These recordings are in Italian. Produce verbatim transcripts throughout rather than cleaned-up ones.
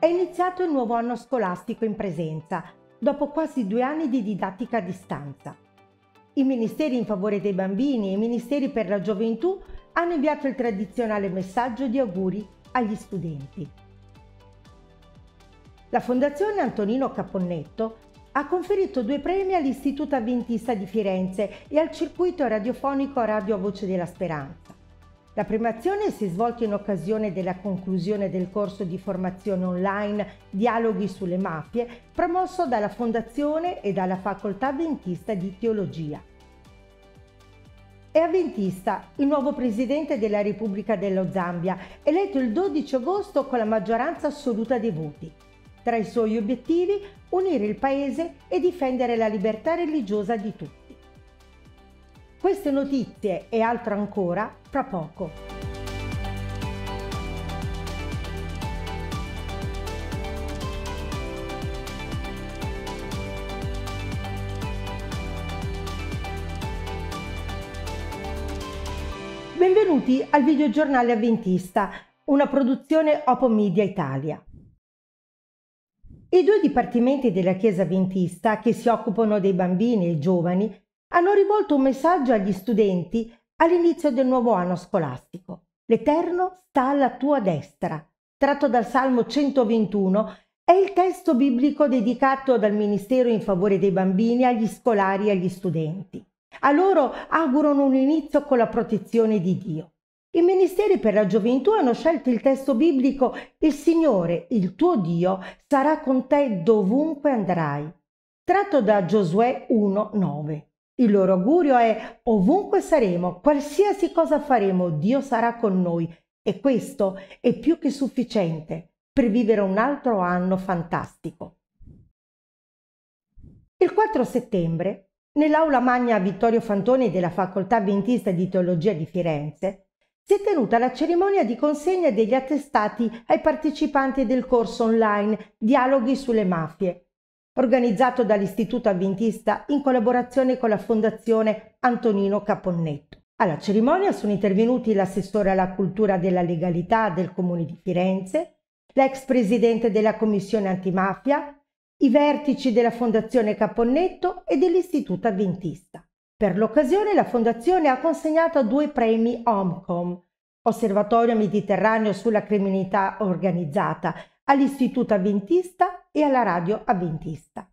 è iniziato il nuovo anno scolastico in presenza, dopo quasi due anni di didattica a distanza. I ministeri in favore dei bambini e i ministeri per la gioventù hanno inviato il tradizionale messaggio di auguri agli studenti. La Fondazione Antonino Caponnetto ha conferito due premi all'Istituto Adventista di Firenze e al circuito radiofonico Radio Voce della Speranza. La premiazione si è svolta in occasione della conclusione del corso di formazione online Dialoghi sulle mafie, promosso dalla Fondazione e dalla Facoltà Adventista di Teologia. È avventista il nuovo presidente della Repubblica dello Zambia, eletto il dodici agosto con la maggioranza assoluta dei voti. Tra i suoi obiettivi, unire il paese e difendere la libertà religiosa di tutti. Queste notizie e altro ancora fra poco. Benvenuti al videogiornale Avventista, una produzione Opo Media Italia. I due dipartimenti della Chiesa Adventista che si occupano dei bambini e giovani hanno rivolto un messaggio agli studenti all'inizio del nuovo anno scolastico. L'Eterno sta alla tua destra, tratto dal Salmo centoventuno, è il testo biblico dedicato dal Ministero in favore dei bambini agli scolari e agli studenti. A loro augurano un inizio con la protezione di Dio. I ministeri per la gioventù hanno scelto il testo biblico «Il Signore, il tuo Dio, sarà con te dovunque andrai», tratto da Giosuè uno nove. Il loro augurio è «Ovunque saremo, qualsiasi cosa faremo, Dio sarà con noi», e questo è più che sufficiente per vivere un altro anno fantastico. Il quattro settembre, nell'aula magna Vittorio Fantoni della Facoltà Adventista di Teologia di Firenze, si è tenuta la cerimonia di consegna degli attestati ai partecipanti del corso online Dialoghi sulle mafie, organizzato dall'Istituto Adventista in collaborazione con la Fondazione Antonino Caponnetto. Alla cerimonia sono intervenuti l'assessore alla cultura della legalità del Comune di Firenze, l'ex presidente della Commissione Antimafia, i vertici della Fondazione Caponnetto e dell'Istituto Adventista. Per l'occasione la Fondazione ha consegnato due premi Omcom, Osservatorio Mediterraneo sulla criminalità organizzata, all'Istituto Adventista e alla Radio Adventista.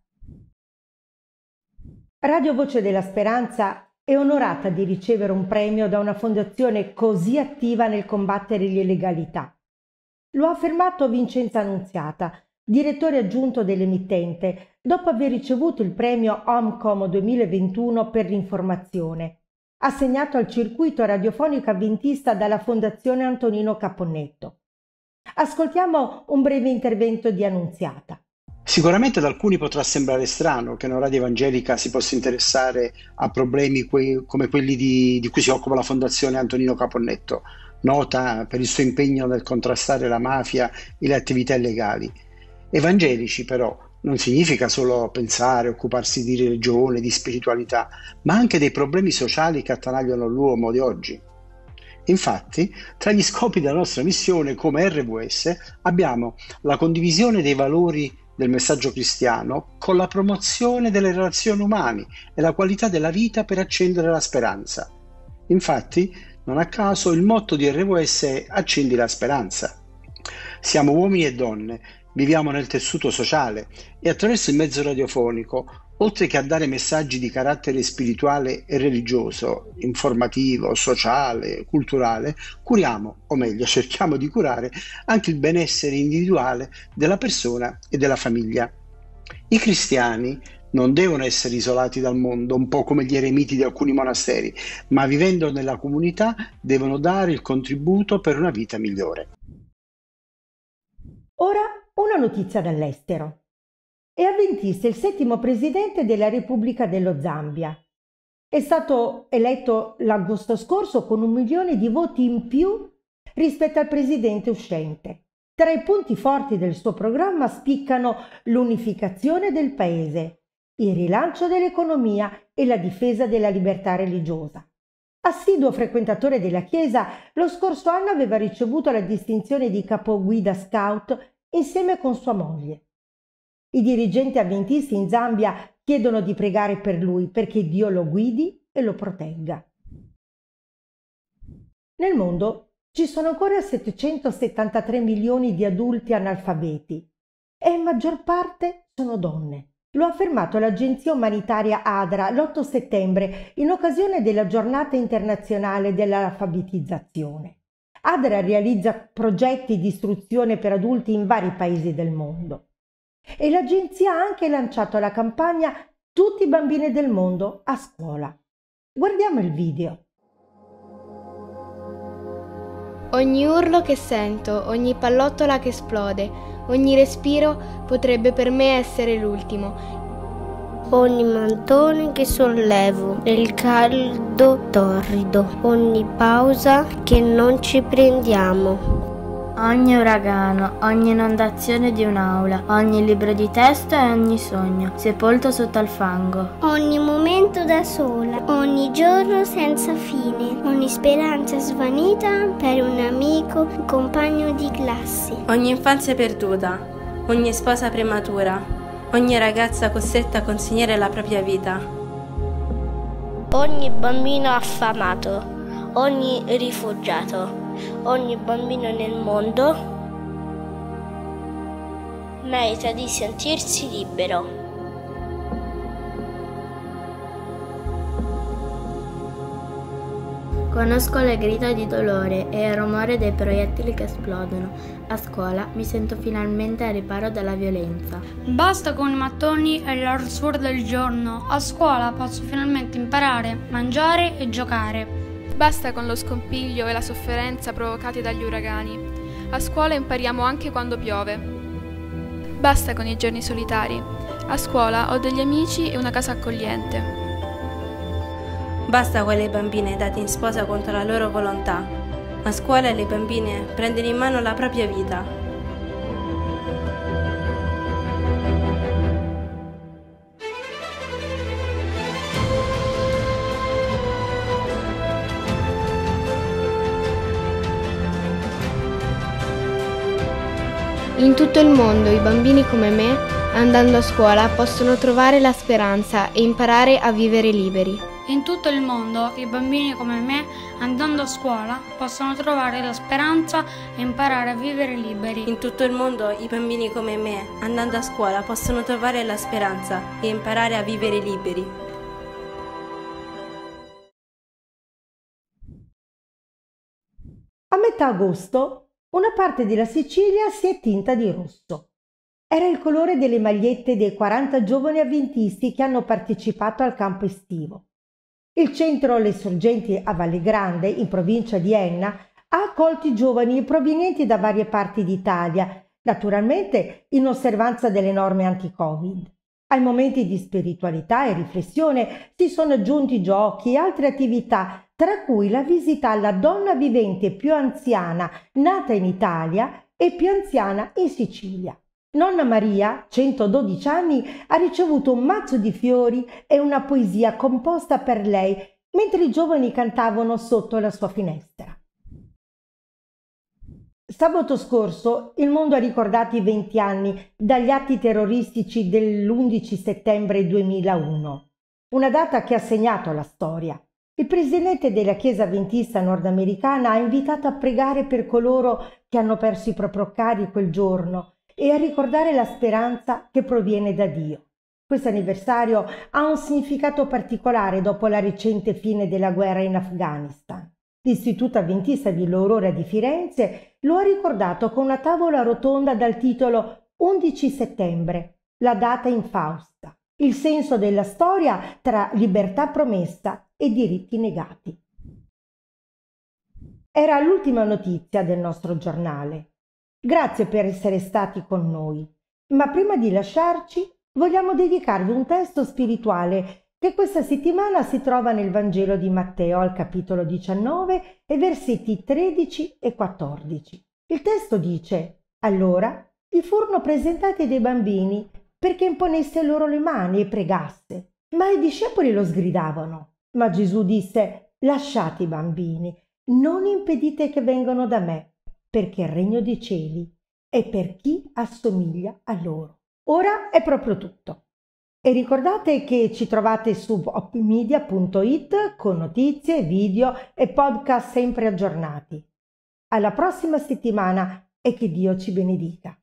Radio Voce della Speranza è onorata di ricevere un premio da una fondazione così attiva nel combattere l'illegalità. Lo ha affermato Vincenzo Annunziata, direttore aggiunto dell'emittente, dopo aver ricevuto il premio Omcom duemilaventuno per l'informazione, assegnato al circuito radiofonico avventista dalla Fondazione Antonino Caponnetto. Ascoltiamo un breve intervento di Annunziata. Sicuramente ad alcuni potrà sembrare strano che una radio evangelica si possa interessare a problemi que- come quelli di, di cui si occupa la Fondazione Antonino Caponnetto, nota per il suo impegno nel contrastare la mafia e le attività illegali. Evangelici però non significa solo pensare, occuparsi di religione, di spiritualità, ma anche dei problemi sociali che attanagliano l'uomo di oggi. Infatti, tra gli scopi della nostra missione come R V S abbiamo la condivisione dei valori del messaggio cristiano con la promozione delle relazioni umane e la qualità della vita per accendere la speranza. Infatti, non a caso il motto di R V S è Accendi la speranza. Siamo uomini e donne, viviamo nel tessuto sociale e attraverso il mezzo radiofonico, oltre che a dare messaggi di carattere spirituale e religioso, informativo, sociale, culturale, curiamo, o meglio cerchiamo di curare, anche il benessere individuale della persona e della famiglia. I cristiani non devono essere isolati dal mondo, un po' come gli eremiti di alcuni monasteri, ma vivendo nella comunità devono dare il contributo per una vita migliore. Ora una notizia dall'estero. È avventista il settimo presidente della Repubblica dello Zambia. È stato eletto l'agosto scorso con un milione di voti in più rispetto al presidente uscente. Tra i punti forti del suo programma spiccano l'unificazione del paese, il rilancio dell'economia e la difesa della libertà religiosa. Assiduo frequentatore della Chiesa, lo scorso anno aveva ricevuto la distinzione di capoguida scout insieme con sua moglie. I dirigenti avventisti in Zambia chiedono di pregare per lui perché Dio lo guidi e lo protegga. Nel mondo ci sono ancora settecentosettantatré milioni di adulti analfabeti e in maggior parte sono donne. Lo ha affermato l'agenzia umanitaria ADRA l'otto settembre in occasione della giornata internazionale dell'alfabetizzazione. ADRA realizza progetti di istruzione per adulti in vari paesi del mondo e l'agenzia ha anche lanciato la campagna Tutti i bambini del mondo a scuola. Guardiamo il video. Ogni urlo che sento, ogni pallottola che esplode, ogni respiro potrebbe per me essere l'ultimo. Ogni mattone che sollevo nel caldo torrido, ogni pausa che non ci prendiamo. Ogni uragano, ogni inondazione di un'aula, ogni libro di testo e ogni sogno, sepolto sotto al fango. Ogni momento da sola, ogni giorno senza fine, ogni speranza svanita per un amico, un compagno di classe. Ogni infanzia perduta, ogni sposa prematura, ogni ragazza costretta a consegnare la propria vita. Ogni bambino affamato, ogni rifugiato. Ogni bambino nel mondo merita di sentirsi libero. Conosco le grida di dolore e il rumore dei proiettili che esplodono. A scuola mi sento finalmente al riparo dalla violenza. Basta con i mattoni e l'arsura del giorno. A scuola posso finalmente imparare, mangiare e giocare. Basta con lo scompiglio e la sofferenza provocati dagli uragani. A scuola impariamo anche quando piove. Basta con i giorni solitari. A scuola ho degli amici e una casa accogliente. Basta con le bambine date in sposa contro la loro volontà. A scuola le bambine prendono in mano la propria vita. In tutto il mondo i bambini come me, andando a scuola, possono trovare la speranza e imparare a vivere liberi. In tutto il mondo i bambini come me, andando a scuola, possono trovare la speranza e imparare a vivere liberi. In tutto il mondo i bambini come me, andando a scuola, possono trovare la speranza e imparare a vivere liberi. A metà agosto una parte della Sicilia si è tinta di rosso. Era il colore delle magliette dei quaranta giovani avventisti che hanno partecipato al campo estivo. Il centro Le Sorgenti a Valle Grande, in provincia di Enna, ha accolto i giovani provenienti da varie parti d'Italia, naturalmente in osservanza delle norme anti-Covid. Ai momenti di spiritualità e riflessione si sono aggiunti giochi e altre attività, tra cui la visita alla donna vivente più anziana nata in Italia e più anziana in Sicilia. Nonna Maria, centododici anni, ha ricevuto un mazzo di fiori e una poesia composta per lei mentre i giovani cantavano sotto la sua finestra. Sabato scorso il mondo ha ricordato i venti anni dagli atti terroristici dell'undici settembre duemilauno, una data che ha segnato la storia. Il presidente della Chiesa Adventista nordamericana ha invitato a pregare per coloro che hanno perso i propri cari quel giorno e a ricordare la speranza che proviene da Dio. Questo anniversario ha un significato particolare dopo la recente fine della guerra in Afghanistan. L'Istituto Adventista di l'Aurora di Firenze lo ha ricordato con una tavola rotonda dal titolo undici settembre, la data infausta, il senso della storia tra libertà promessa e diritti negati. Era l'ultima notizia del nostro giornale. Grazie per essere stati con noi, ma prima di lasciarci vogliamo dedicarvi un testo spirituale che questa settimana si trova nel Vangelo di Matteo al capitolo diciannove e versetti tredici e quattordici. Il testo dice: allora gli furono presentati dei bambini perché imponesse loro le mani e pregasse, ma i discepoli lo sgridavano. Ma Gesù disse: lasciate i bambini, non impedite che vengano da me, perché il regno dei cieli e per chi assomiglia a loro. Ora è proprio tutto. E ricordate che ci trovate su opmedia punto it con notizie, video e podcast sempre aggiornati. Alla prossima settimana e che Dio ci benedica.